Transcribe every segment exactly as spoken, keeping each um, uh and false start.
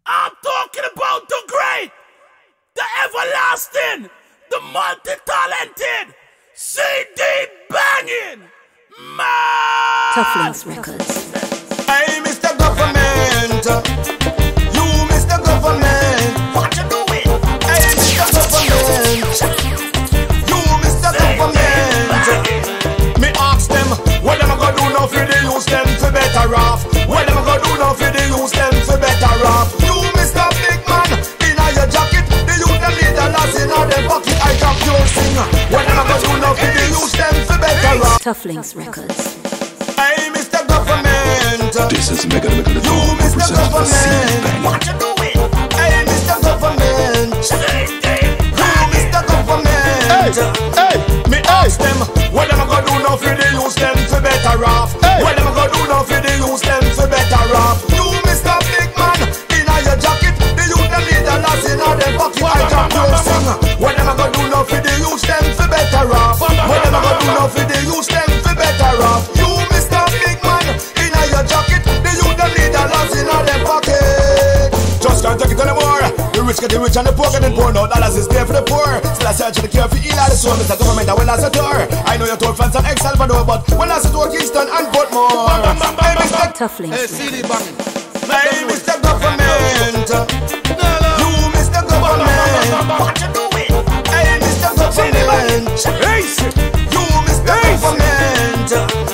I'm talking about the great, the everlasting, the multi-talented, C D banging, man. Tough Links Records. Hey, Mister Government, you Mister Government, What you doing? hey, Mister Government, you Mister Government. Me ask them, what am I gonna do now for the use them for better off? What am I gonna do now for the use them for better off? You Mister Big Man, in your jacket, the youth them need a loss in all them pocket. I got your singer. What am I gonna do now for the use them for better off? Tough Links Records. Hey, Mister Government, This is Mega Mega the you Mister Government. What you doing? Hey, Mister Government, C D you Mister Government. Hey, hey, me ask them, what am I gonna do now for the use them for better off? What am I gonna do now for the use them for better off? You Mister Big Man, in your jacket, the youth them need a loss in all them pocket. I got your singer. What am I gonna do now for the use them for better off? What am I gonna do now for the use them for better off? You Mister Big Man, in your jacket, the youth them need a loss in all them pocket. Just can't take it anymore. The rich get the rich and the poor get the poor. No dollars is there for the poor. Still I search for the cure for ill and the soul. Mister Government, I will as a tour. I know you're told France and El Salvador, but when I said to Kingston and Portmore. Hey, Mister Tough Links Hey, Records. C D banging. Hey, Mister Government, you Mister Government. What you doing? Hey, Mister Government, you Mister Government.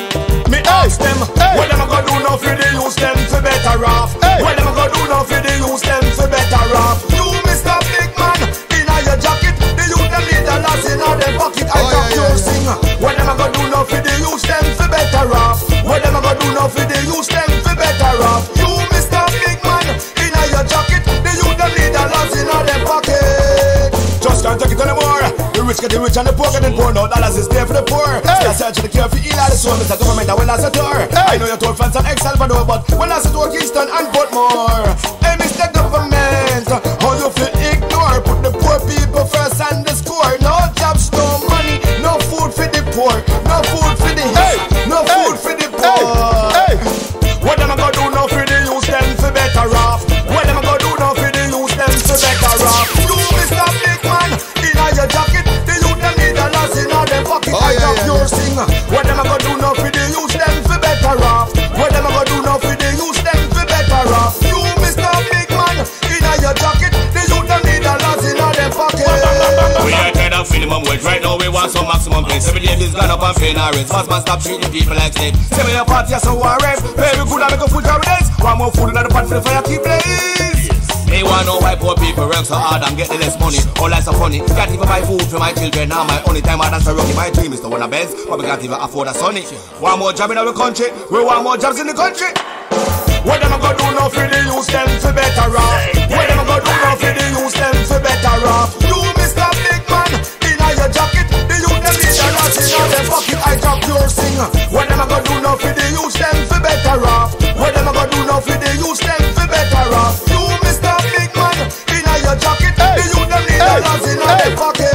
Me ask them, what am I gonna do now for the use them for better off? What am I gonna do now for the use them for better off? You Mister Big Man, in your jacket, the youth them need a loss in all them pocket. I got your singer. What am I gonna do now for the use them for better off? What am I gonna do now for the use them for better off? You Mister Big Man, in your jacket, the youth them need a loss in all them pocket. Just can't take it anymore. The rich get the rich and the poor get the poor. No dollars is there for the poor. Still I search for the cure for ill and the soul. Mister Government, I will as a tour. I know you're told France and El Salvador, but when I said to Kingston and Portmore. Hey, Mister Government, how you feel ignore? Put the poor people first and the score. No jobs, no money, no food for the poor, no food for the hip, no food for the poor. What am I gonna do now for the use them for better off? What am I gonna do now for the use them for better off? You Mister Big Man, in your jacket, the youth them need a loss in all them pocket. I got your singer. What am I gonna do now for the use them for better off? What am I gonna do now for the use them for better off? You Mister Big Man, in your jacket, the youth them need a loss in all them pocket. We are tired of minimum wage. Right now we want some maximum pay. Every day this gone up and paying our rates. Fast man stop treating people like slaves. Say me a party so war rape. Very good and make a food carry days. One more food in the pot for the fire keep blaze. Me want know why poor people work so hard and get the less money. All life so funny. Can't even buy food for my children. Now my only time I dance a rocky. My dream is to win a Benz, but we can't even afford a Sonny. One more job in our country. We want more jobs in the country. What am I gonna do now for the use them for better off? What am I gonna do now for the use them for better off? You Mister Big Man, in your jacket, the youth them need a lot in all them pocket. I got your singer. What am I gonna do now for the use them for better off? What am I gonna do now for the use them for better off? You Mister Big Man, in your jacket, the youth them need a lot in all them pocket.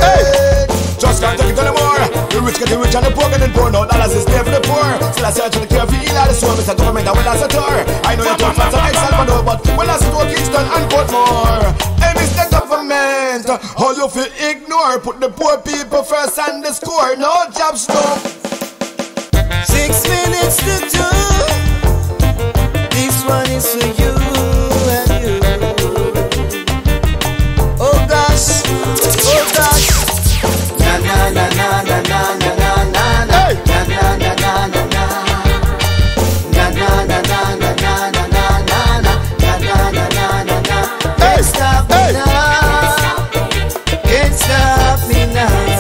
Just can't take it anymore. The rich get the rich and the poor get the poor. No dollars is there for the poor. Still I search for the cure for ill and the soul. Mister Government, I will as a tour. I know you're told France and El Salvador, but when I said to Kingston and Portmore. Hey, Mister Government, how you feel ignore? Put the poor people first and the score. No jobs, no. Six minutes to two. This one is for you and you. Oh gosh, oh gosh. Na na na na na na na na na na na na na na na na. Na na na na na na na na na na na na na na na. Can't stop me now. Can't stop me now.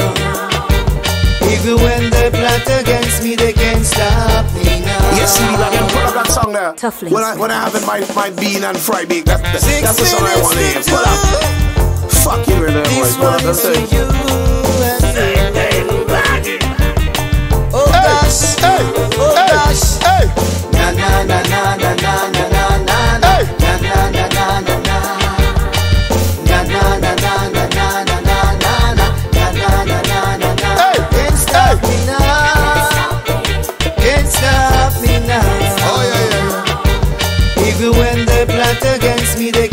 Even when they plot against me, they can't stop me now. Yes, C D Banging, pull up that song there. Tough Links When I when I have it, my my bean and fry bake. That's the, Six that's the song I want to hear. minutes Pull to up. two. Fuck you in there, boys. This Pull up. one is That's for it. you and you. Banging. Oh gosh, oh gosh. Na na na na na na na na na na na na na na na na. Na na na na na na na na na na na na na na na. Can't stop me now. Can't stop me now. Oh yeah, yeah, yeah. Even when they plot against me, they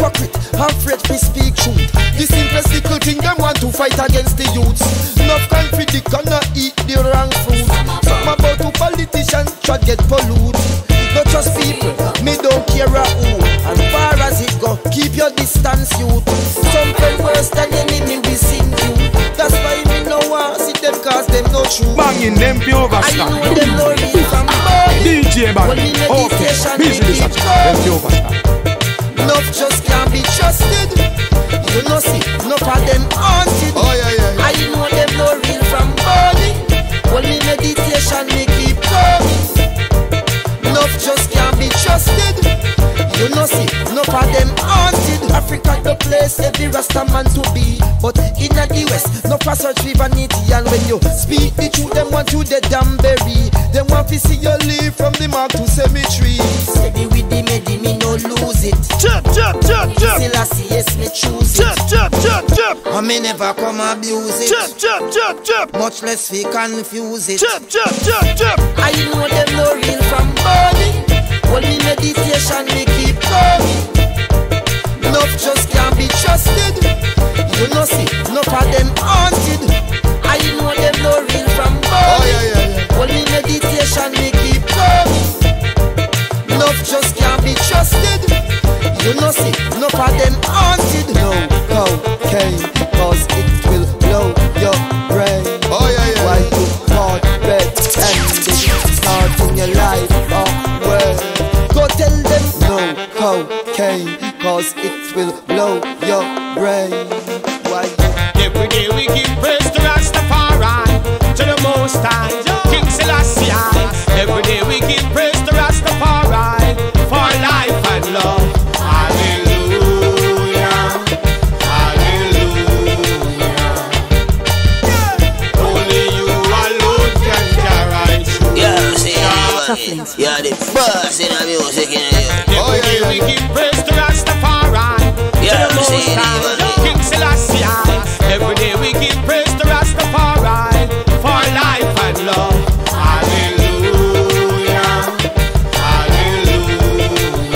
the corner eat the wrong food. Some about two politicians try get pollute. Not just people, me don't care a who. And far as it go, keep your distance, youth. Some friend worse than enemy, we sing you. That's why me no want see them cause them no true. Banging them pure overstand. I know them no real from birth. D J banging. Okay, busy this them pure overstand. Enough just can't be trusted. You know see, enough of them haunted. Oh yeah, yeah, yeah. I know them no real from burning. Only meditation me keep coming. Enough just can't be trusted. You know see, enough of them haunted. Africa the place every Rasta man to be. But in the West, no for search for vanity. And when you speak the truth, them want you the damn berry. Them want to see you leave from the mark to cemetery. Steady with the medi, me no lose it. Chop, chop, chop, chop. Still I see yes, me choose it. Chop, chop, chop, chop. I may never come abuse it. Chop, chop, chop, chop. Much less we confuse it. Chop, chop, chop, chop. I know them no real from burning. Only meditation me keep coming. Enough just can't be trusted. You know see, enough of them haunted. I know them no real from burning. Oh yeah, yeah, yeah. Only meditation me keep coming. Enough just can't be trusted. You know see, enough of them haunted. No cocaine, cause it will blow your brain. Oh yeah, yeah. Why you caught red-handed, starting your life off well. Go tell them no cocaine, cause it will blow your brain. Why you Every day we give praise to Rastafari, to the Most High, King Selassie. Every day we give praise to Rastafari for life and love. Hallelujah, hallelujah. Only you alone can carry through. Yeah, see, you're the boss in the music, you know. Every day we give praise to Rastafari, Yeah, to the Most see, High, King Selassie. Every day we give praise to Rastafari for life and love. Hallelujah, hallelujah.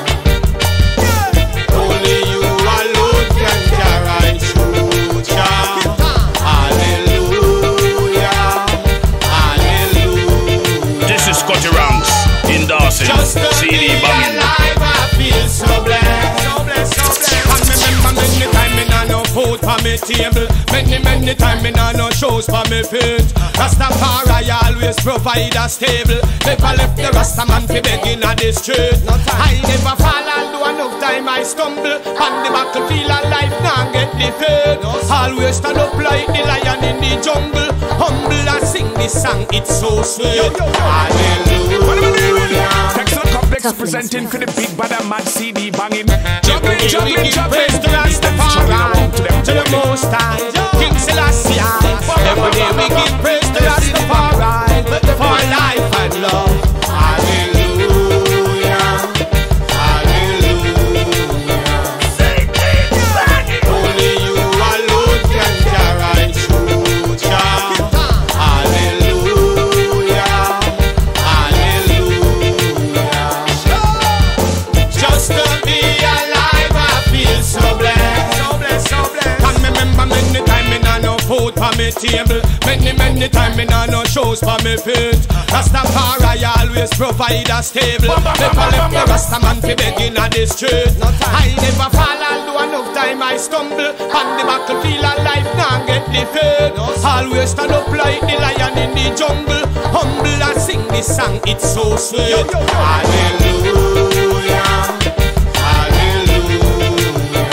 Only you alone can carry through, child. Hallelujah, hallelujah. This is Scotty Ranks in Dawson. Just to C be D banging. alive, I feel so blessed. So blessed, so blessed. And remember many time me nah no food for me table. Many, many time me nah no shoes for me feet. Rastafari always provide a stable. Never left the Rasta man fi begging on the street. I never fall and do enough time I stumble. On the battlefield of life nah get defeated. Always stand up like the lion in the jungle. Humble and sing this song, it's so sweet. Hallelujah. Texas Complex presenting for the big bad and mad C D banging. Juggling, juggling, juggling to Rastafari, to the Most High, King Selassie. Every day we give praise to Rastafari for life and love. Hallelujah, hallelujah. Only you alone can carry through, child. Hallelujah, hallelujah. Just to be alive, I feel so blessed. So blessed, so blessed. And me remember many time me nah no food for me table. Many, many time me nah no shoes for me feet. Rastafari always provide a stable. Never left the Rasta man fi begging on the street. I never fall and do enough time I stumble. On the battlefield of life nah get defeated. Always stand up like the lion in the jungle. Humble and sing this song, it's so sweet. Hallelujah, hallelujah.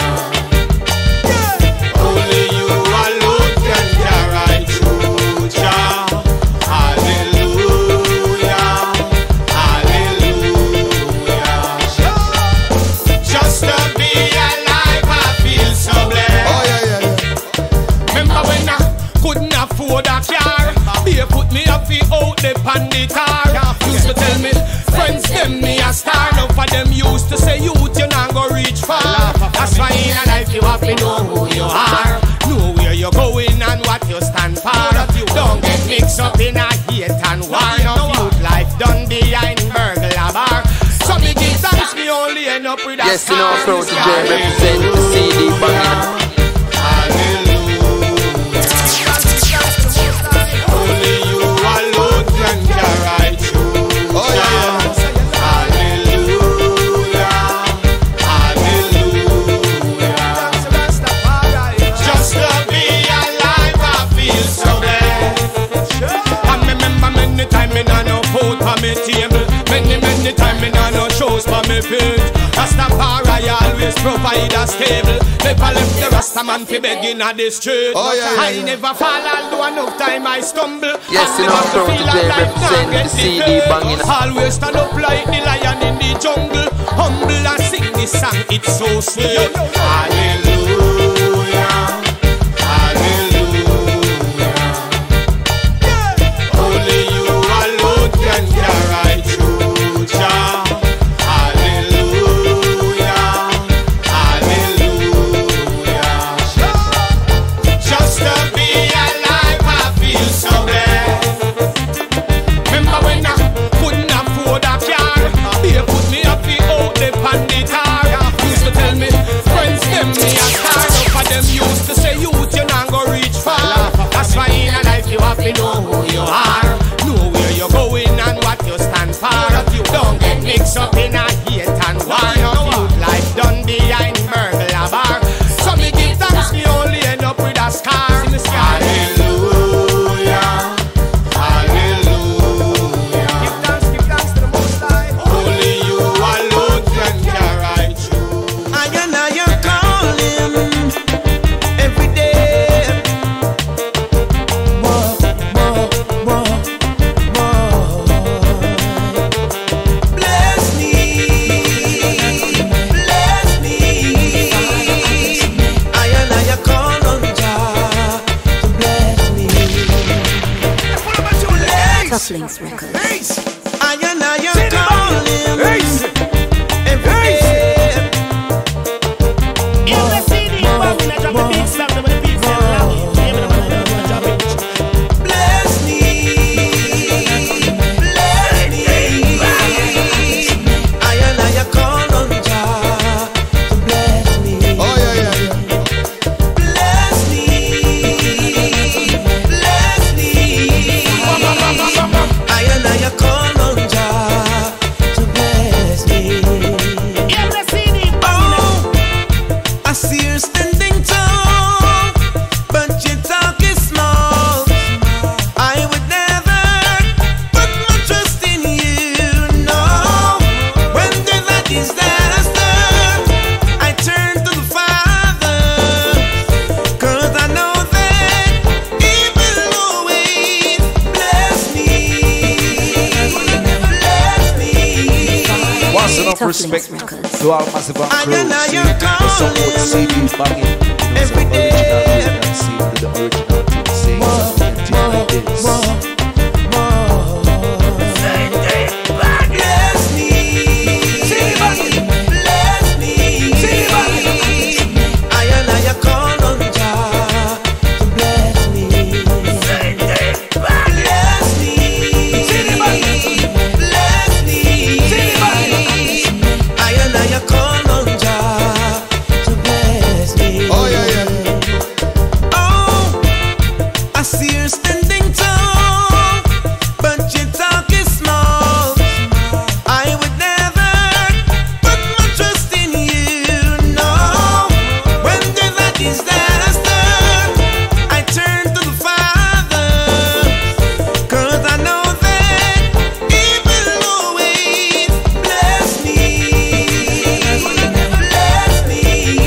Only you alone can carry through, child. Hallelujah, hallelujah. Just to be alive, I feel so blessed. Oh yeah, yeah, yeah. Remember when I couldn't afford a car? They put me up the out the panditar. Used to tell me, friends them me a star. Now for them used to say, youth you not go reach far. That's why in a life you have to know who you are, know where you're going and what you stand for. Don't get mixed up in a hate and war. Of youth life done behind burglar bar. So me give thanks, me only end up with a Yes, you know, star. Pro T J represent the C D banging. Hallelujah. Never left the Rasta man fi begging at the street. Oh, yeah, yeah, I yeah. never fall, although enough time I stumble. Yes, And you know, never Crown feel today like represent now the get C D defeated. banging. Always stand up like the lion in the jungle. Humble and sing this song, it's so sweet. Hallelujah, hallelujah. Only you alone can carry through, Jah. Hallelujah, hallelujah. Just to be alive, I feel so bad. Remember when I couldn't afford a car? They put me up the out the panditar. Used to tell me, friends them me a star. Up of them used to say, youth you not go reach far. That's why in a life you have to know who you are, know where you're going and what you stand for. Don't get mixed up in a hate and war. Youth life done behind burglar bar. So me give thanks, me only end up with a scar. Hallelujah, hallelujah. Give thanks, give thanks to the Most High. Only you alone can carry through. I and I are calling every day. More, more, more, more. Bless me, bless me. I and I are call on Jah to bless me. Couplings Records. I and I are calling every day. Bless me, bless me. I and I are call on Jah to bless me. Oh yeah, yeah, yeah. Bless me, bless me. I and I are call on Jah to bless me. Oh, I see her standing tall, but your talk is small. I would never put my trust in you, no. When there's a disaster, I turn to the Father, 'cause I know that He will always bless me, bless me. Once enough Couplings respect Records. to all massive and I crew. and I See, am there's some good C D banging. You know, every some day. original music and see with the original thing saying something like this. Bless me, bless me. I and I are call on Jah to bless me. Bless me, bless me. I and I are call on Jah to bless me. Oh yeah, yeah. Oh, I see her standing tall, but your talk is small. I would never put my trust in you, no. When there's a disaster, I turn to the Father, 'cause I know that He will always bless me, bless me.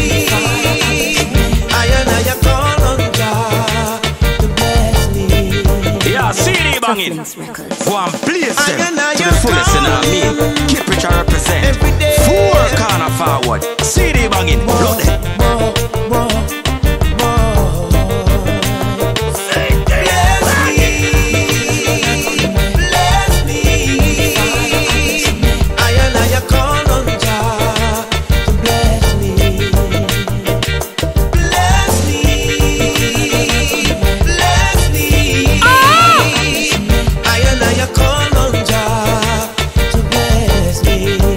I and I are call on Jah to bless me. Yeah, C D banging. Couplings Records. One place I them and I to the am fullest, you know what I mean? calling Keep it, I represent. every day. Four corner forward. C D banging. Blood it. More, more, more. Bless me, bless me. I and I are call on Jah to bless me. Bless me, bless me. I and I are call on Jah to bless me.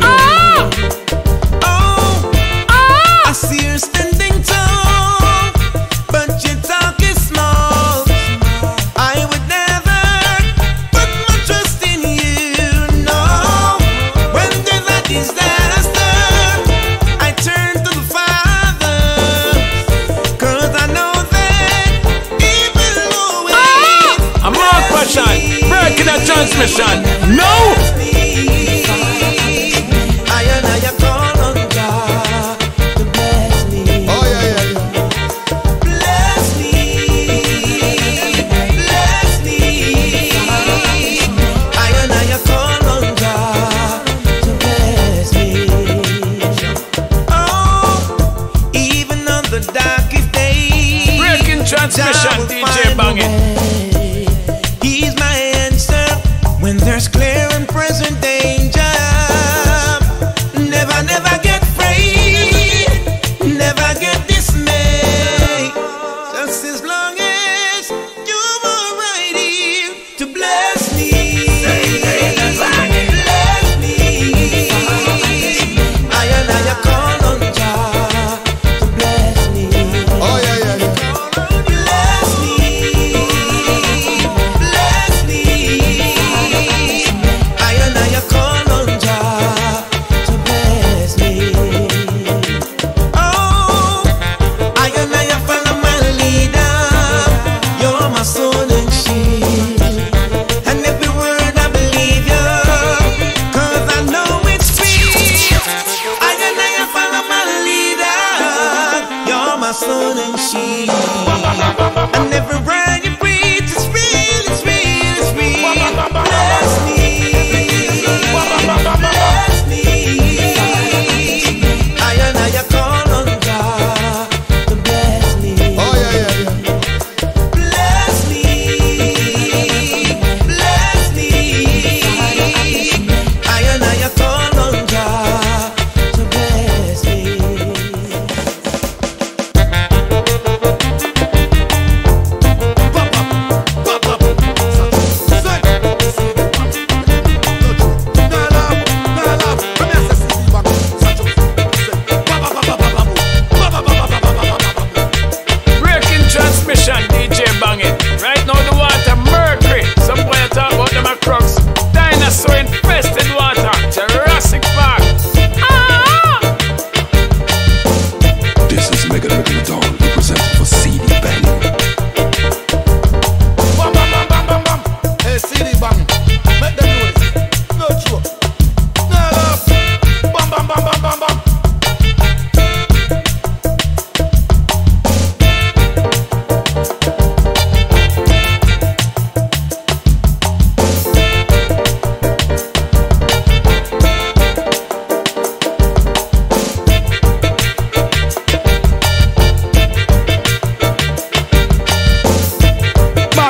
Oh, I see her standing tall, but your talk is small. I would never put my trust in you, no. When there's a disaster, I turn to the Father, 'cause I know that He will always I'm on question. Breaking that transmission. No! bless me. I and I are call on Jah to bless me. Oh yeah, yeah,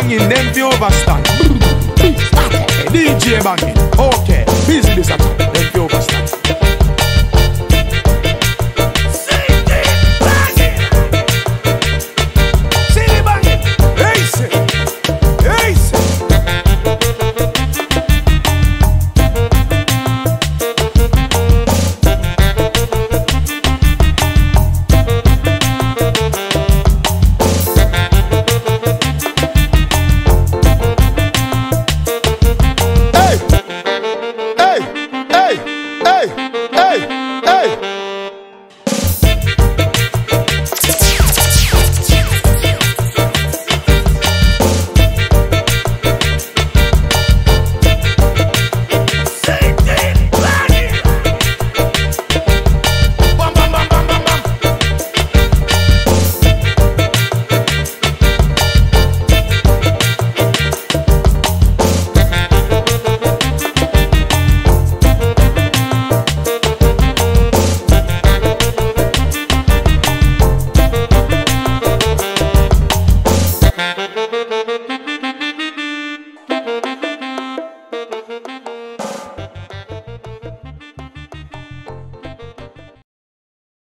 banging, them fi overstand. D J banging, okay. Busy this at them fi overstand.